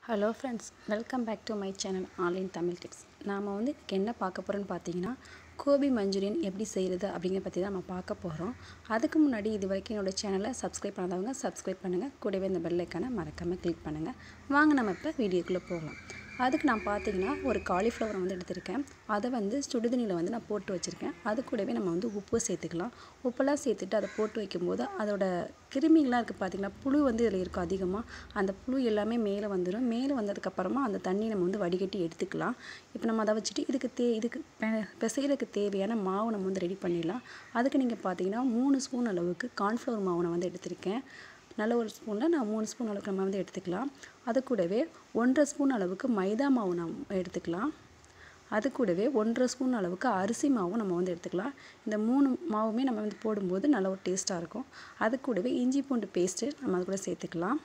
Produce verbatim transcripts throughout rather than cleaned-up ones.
Hello friends, welcome back to my channel online Tamil tips. நாம் வந்து என்ன பார்க்க போகிறோன்னு பார்த்தீங்கன்னா, கோபி மஞ்சூரியன் எப்படி செய்கிறது அப்படிங்கிற பற்றி தான் நம்ம பார்க்க போகிறோம். அதுக்கு முன்னாடி இது வரைக்கும் என்னோடய சேனலை சப்ஸ்கிரைப் பண்ணாதவங்க சப்ஸ்கிரைப் பண்ணுங்கள். கூடவே இந்த பெல் ஐக்கானை மறக்காமல் கிளிக் பண்ணுங்கள். வாங்க நம்ம இப்போ வீடியோக்குள்ளே போகலாம். அதுக்கு நான் பார்த்தீங்கன்னா ஒரு காலிஃப்ளவரை வந்து எடுத்திருக்கேன். அதை வந்து சுடுதண்ணியில் வந்து நான் போட்டு வச்சுருக்கேன். அது கூடவே நம்ம வந்து உப்பு சேர்த்துக்கலாம். உப்பெல்லாம் சேர்த்துட்டு அதை போட்டு வைக்கும்போது அதோட கிருமிகளாக இருக்குது பார்த்தீங்களா, புழு வந்து இதில் இருக்கும் அதிகமாக. அந்த புழு எல்லாமே மேலே வந்துடும். மேலே வந்ததுக்கப்புறமா அந்த தண்ணி நம்ம வந்து வடிகட்டி எடுத்துக்கலாம். இப்போ நம்ம அதை வச்சுட்டு இதுக்கு தே இதுக்கு பிசைகிறதுக்கு தேவையான மாவு நம்ம வந்து ரெடி பண்ணிடலாம். அதுக்கு நீங்கள் பார்த்தீங்கன்னா மூணு ஸ்பூன் அளவுக்கு கார்ன்ஃப்ளவர் மாவு நான் வந்து எடுத்திருக்கேன். நல்ல ஒரு ஸ்பூனில் நான் மூணு ஸ்பூன் அளவுக்கு நம்ம வந்து எடுத்துக்கலாம். அது கூடவே ஒன்றரை ஸ்பூன் அளவுக்கு மைதா மாவு நம்ம எடுத்துக்கலாம். அது கூடவே ஒன்றரை ஸ்பூன் அளவுக்கு அரிசி மாவும் நம்ம வந்து எடுத்துக்கலாம். இந்த மூணு மாவுமே நம்ம வந்து போடும்போது நல்ல ஒரு டேஸ்ட்டாக இருக்கும். அது கூடவே இஞ்சி பூண்டு பேஸ்ட்டு நம்ம அது கூட சேர்த்துக்கலாம்.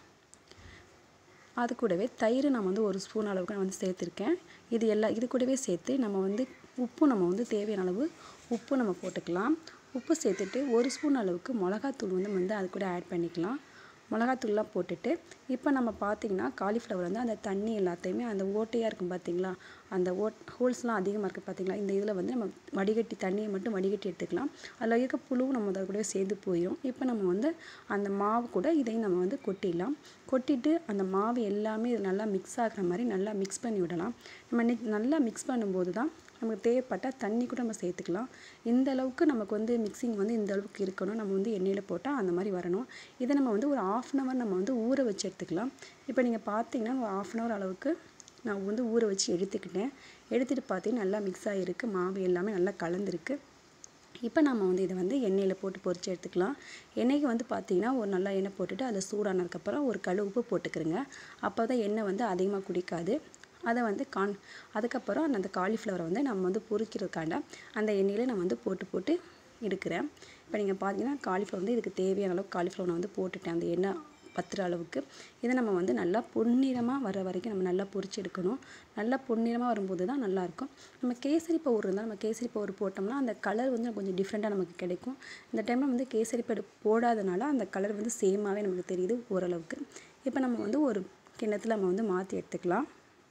அது கூடவே தயிர் நம்ம வந்து ஒரு ஸ்பூன் அளவுக்கு நான் வந்து சேர்த்துருக்கேன். இது எல்லாம் இது கூடவே சேர்த்து நம்ம வந்து உப்பு நம்ம வந்து தேவையான அளவு உப்பு நம்ம போட்டுக்கலாம். உப்பு சேர்த்துட்டு ஒரு ஸ்பூன் அளவுக்கு மிளகாத்தூள் வந்து வந்து அது கூட ஆட் பண்ணிக்கலாம். மிளகாத்தூள்லாம் போட்டுட்டு இப்போ நம்ம பார்த்திங்கன்னா காலிஃப்ளவர் வந்து அந்த தண்ணி எல்லாத்தையுமே அந்த ஓட்டையாக இருக்கும் பார்த்திங்களா, அந்த ஓட் ஹோல்ஸ்லாம் அதிகமாக இருக்குது பார்த்திங்களா, இந்த இதில் வந்து நம்ம வடிகட்டி தண்ணியை மட்டும் வடிகட்டி எடுத்துக்கலாம். அதில் இருக்க புழுவும் நம்ம அதை கூட சேர்ந்து போயிடும். இப்போ நம்ம வந்து அந்த மாவு கூட இதையும் நம்ம வந்து கொட்டிடலாம். கொட்டிட்டு அந்த மாவு எல்லாமே இது நல்லா மிக்ஸ் ஆகிற மாதிரி நல்லா மிக்ஸ் பண்ணி விடலாம். நம்ம நல்லா மிக்ஸ் பண்ணும்போது தான் நமக்கு தேவைப்பட்டால் தண்ணி கூட நம்ம சேர்த்துக்கலாம். இந்த அளவுக்கு நமக்கு வந்து மிக்சிங் வந்து இந்த அளவுக்கு இருக்கணும். நம்ம வந்து எண்ணெயில் போட்டால் அந்த மாதிரி வரணும். இதை நம்ம வந்து ஒரு ஆஃப் அன் ஹவர் நம்ம வந்து ஊற வச்சு எடுத்துக்கலாம். இப்போ நீங்கள் பார்த்தீங்கன்னா ஒரு ஆஃப் அன் ஹவர் அளவுக்கு நான் வந்து ஊற வச்சு எடுத்துக்கிட்டேன். எடுத்துகிட்டு பார்த்தீங்கன்னா நல்லா மிக்ஸ் ஆகிருக்கு. மாவு எல்லாமே நல்லா கலந்துருக்கு. இப்போ நம்ம வந்து இதை வந்து எண்ணெயில் போட்டு பொரித்து எடுத்துக்கலாம். எண்ணெய்க்கு வந்து பார்த்திங்கன்னா ஒரு நல்லா எண்ணெய் போட்டுட்டு அதில் சூடானதுக்கப்புறம் ஒரு கழு உப்பு போட்டுக்கிறங்க. அப்போ தான் எண்ணெய் வந்து அதிகமாக குடிக்காது. அதை வந்து கான் அதுக்கப்புறம் அந்த காலிஃப்ளவரை வந்து நம்ம வந்து பொரிக்கிறதுக்காண்ட அந்த எண்ணெயில் நான் வந்து போட்டு போட்டு எடுக்கிறேன். இப்போ நீங்கள் பார்த்தீங்கன்னா காலிஃப்ளவர் வந்து இதுக்கு தேவையான அளவுக்கு காலிஃப்ளவர் நான் வந்து போட்டுட்டேன் அந்த எண்ணெய் பத்துற அளவுக்கு. இதை நம்ம வந்து நல்லா பொன்னிறமாக வர வரைக்கும் நம்ம நல்லா பொரிச்சு எடுக்கணும். நல்லா பொன்னிறமாக வரும்போது தான் நல்லாயிருக்கும். நம்ம கேசரி பவுடர் இருந்தால் நம்ம கேசரி பவுடர் போட்டோம்னா அந்த கலர் வந்து கொஞ்சம் டிஃப்ரெண்ட்டாக நமக்கு கிடைக்கும். இந்த டைமில் வந்து கேசரி பவுடர் போடாதனால அந்த கலர் வந்து சேமாகவே நமக்கு தெரியுது ஓரளவுக்கு. இப்போ நம்ம வந்து ஒரு கிண்ணத்தில் நம்ம வந்து மாற்றி எடுத்துக்கலாம்.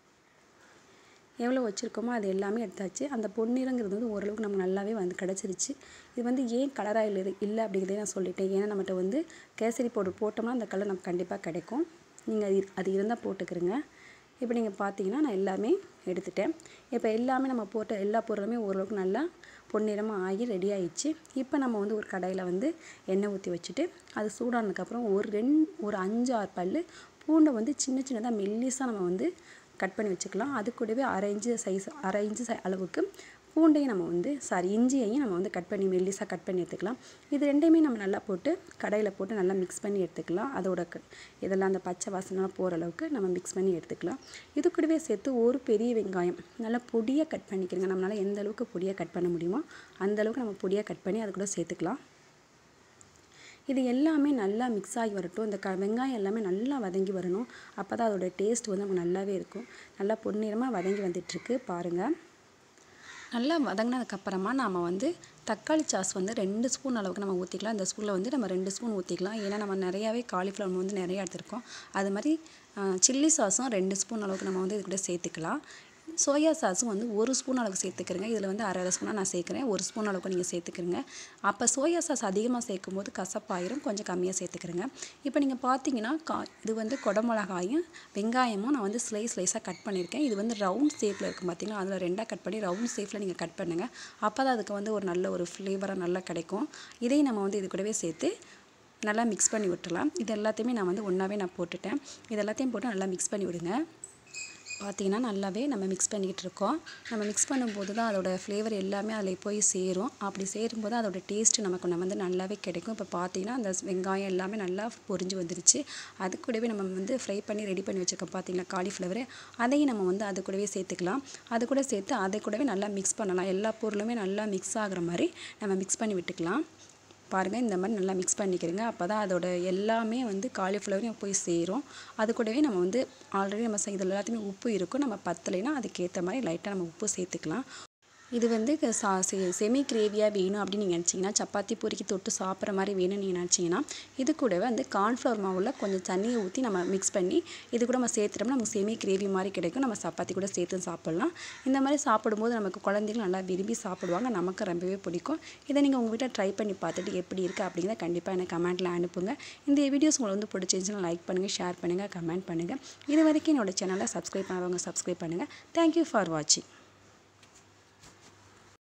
எவ்வளோ வச்சுருக்கோமோ அது எல்லாமே எடுத்தாச்சு. அந்த பொன்னிறங்கிறது வந்து ஓரளவுக்கு நம்ம நல்லாவே வந்து கிடச்சிருச்சு. இது வந்து ஏன் கலராக இல்லை இல்லை அப்படிங்கிறதே நான் சொல்லிட்டேன். ஏன்னா நம்மகிட்ட வந்து கேசரி பவுடர் போட்டோம்னா அந்த கலர் நமக்கு கண்டிப்பாக கிடைக்கும். நீங்கள் அது இருந்தால் போட்டுக்கிறங்க. இப்போ நீங்கள் பார்த்தீங்கன்னா நான் எல்லாமே எடுத்துட்டேன். இப்போ எல்லாமே நம்ம போட்ட எல்லா பொருளுமே ஓரளவுக்கு நல்லா பொன்னிறமாக ஆகி ரெடி ஆகிடுச்சு. இப்போ நம்ம வந்து ஒரு கடாயில் வந்து எண்ணெய் ஊற்றி வச்சுட்டு அது சூடானதுக்கப்புறம் ஒரு ரெண்டு ஒரு அஞ்சு ஆறு பல் பூண்டை வந்து சின்ன சின்னதாக மெல்லிஸாக நம்ம வந்து கட் பண்ணி வச்சுக்கலாம். அது கூடவே அரை இன்ச்சு சைஸ் அரை இன்ச்சு சை அளவுக்கு பூண்டையும் நம்ம வந்து சாரி இஞ்சியையும் நம்ம வந்து கட் பண்ணி மெல்லிஸாக கட் பண்ணி எடுத்துக்கலாம். இது ரெண்டையுமே நம்ம நல்லா போட்டு கடாயில் போட்டு நல்லா மிக்ஸ் பண்ணி எடுத்துக்கலாம். அதோட இதெல்லாம் அந்த பச்சை வாசனைலாம் போகிற அளவுக்கு நம்ம மிக்ஸ் பண்ணி எடுத்துக்கலாம். இது கூடவே சேர்த்து ஒரு பெரிய வெங்காயம் நல்லா பொடியாக கட் பண்ணிக்கிறங்க. நம்மளால் எந்த அளவுக்கு பொடியாக கட் பண்ண முடியுமோ அந்தளவுக்கு நம்ம பொடியாக கட் பண்ணி அது கூட சேர்த்துக்கலாம். இது எல்லாமே நல்லா மிக்ஸ் ஆகி வரட்டும். இந்த க வெங்காயம் எல்லாமே நல்லா வதங்கி வரணும். அப்போ தான் அதோடய டேஸ்ட் வந்து நமக்கு நல்லாவே இருக்கும். நல்லா பொன்னிறமாக வதங்கி வந்துட்டுருக்கு பாருங்கள். நல்லா வதங்கினதுக்கப்புறமா நாம் வந்து தக்காளி சாஸ் வந்து ரெண்டு ஸ்பூன் அளவுக்கு நம்ம ஊற்றிக்கலாம். இந்த ஸ்பூனில் வந்து நம்ம ரெண்டு ஸ்பூன் ஊற்றிக்கலாம். ஏன்னா நம்ம நிறையாவே காலிஃப்ளவர் வந்து நிறையா எடுத்துருக்கோம். அது மாதிரி சில்லி சாஸும் ரெண்டு ஸ்பூன் அளவுக்கு நம்ம வந்து இது கூட சேர்த்துக்கலாம். சோயா சாஸும் வந்து ஒரு ஸ்பூன் அளவுக்கு சேர்த்துக்கிறங்க. இதில் வந்து அரை அரை ஸ்பூனாக நான் சேர்க்குறேன். ஒரு ஸ்பூன் அளவுக்கு நீங்கள் சேர்த்துக்கிறங்க. அப்போ சோயா சாஸ் அதிகமாக சேர்க்கும் போது கசப்பாயிரும். கொஞ்சம் கம்மியாக சேர்த்துக்கிறங்க. இப்போ நீங்கள் பார்த்தீங்கன்னா கா இது வந்து குடமிளகாயும் வெங்காயமும் நான் வந்து ஸ்லைஸ் ஸ்லைஸாக கட் பண்ணியிருக்கேன். இது வந்து ரவுண்ட் ஷேப்பில் இருக்கும் பார்த்தீங்கன்னா, அதில் ரெண்டாக கட் பண்ணி ரவுண்ட் ஷேப்பில் நீங்கள் கட் பண்ணுங்கள். அப்போ தான் அதுக்கு வந்து ஒரு நல்ல ஒரு ஃப்ளேவராக நல்லா கிடைக்கும். இதையும் நம்ம வந்து இது கூடவே சேர்த்து நல்லா மிக்ஸ் பண்ணி விட்டுலாம். இது எல்லாத்தையுமே நான் வந்து ஒன்றாவே நான் போட்டுட்டேன். இது எல்லாத்தையும் போட்டு நல்லா மிக்ஸ் பண்ணி விடுங்க. பார்த்திங்கன்னா நல்லாவே நம்ம மிக்ஸ் பண்ணிக்கிட்டு இருக்கோம். நம்ம மிக்ஸ் பண்ணும்போது தான் அதோடய ஃப்ளேவர் எல்லாமே அதில் போய் சேரும். அப்படி சேரும்போது அதோடய டேஸ்ட்டு நமக்கு நம்ம வந்து நல்லாவே கிடைக்கும். இப்போ பார்த்திங்கன்னா அந்த வெங்காயம் எல்லாமே நல்லா பொரிஞ்சு வந்துருச்சு. அது கூடவே நம்ம வந்து ஃப்ரை பண்ணி ரெடி பண்ணி வச்சுருக்கோம் பார்த்திங்களா காலிஃப்ளவரு, அதையும் நம்ம வந்து அது கூடவே சேர்த்துக்கலாம். அது கூட சேர்த்து அதை கூடவே நல்லா மிக்ஸ் பண்ணலாம். எல்லா பொருளுமே நல்லா மிக்ஸ் ஆகிற மாதிரி நம்ம மிக்ஸ் பண்ணி விட்டுக்கலாம். பாருங்கள், இந்த மாதிரி நல்லா மிக்ஸ் பண்ணிக்கிறங்க. அப்போ தான் அதோட எல்லாமே வந்து காலிஃப்ளவரையும் போய் சேரும். அது கூடவே நம்ம வந்து ஆல்ரெடி நம்ம இதில் எல்லாத்தையுமே உப்பு இருக்கும். நம்ம பத்தலைன்னா அதுக்கேற்ற மாதிரி லைட்டாக நம்ம உப்பு சேர்த்துக்கலாம். இது வந்து க- சா செ- செமி கிரேவியாக வேணும் அப்படின்னு நீங்கள் நினச்சிங்கன்னா, சப்பாத்தி பூரிக்கு தொட்டு சாப்பிட்ற மாதிரி வேணும்னு நீங்கள் நினச்சிங்கன்னா, இது கூடவே வந்து கார்ன்ஃப்ளவர் மாவில் கொஞ்சம் தண்ணியை ஊற்றி நம்ம மிக்ஸ் பண்ணி இது கூட நம்ம சேர்த்துட்டோம்னா நமக்கு செமி கிரேவி மாதிரி கிடைக்கும். நம்ம சப்பாத்தி கூட சேர்த்து சாப்பிட்லாம். இந்த மாதிரி சாப்பிடும்போது நமக்கு குழந்தைகள் நல்லா விரும்பி சாப்பிடுவாங்க. நமக்கு ரொம்பவே பிடிக்கும். இதை நீங்கள் உங்கள் வீட்டில் ட்ரை பண்ணி பார்த்துட்டு எப்படி இருக்குது அப்படிங்கிறத கண்டிப்பாக எனக்கு கமெண்ட்டில் அனுப்புங்க. இந்த வீடியோஸ் உங்களுக்கு வந்து பிடிச்சிருந்துச்சுன்னா லைக் பண்ணுங்கள், ஷேர் பண்ணுங்கள், கமெண்ட் பண்ணுங்கள். இது வரைக்கும் என்னோட சேனலை சப்ஸ்கிரைப் பண்ணாதவங்க சப்ஸ்கிரைப் பண்ணுங்கள். தேங்க்யூ ஃபார் வாட்சிங்.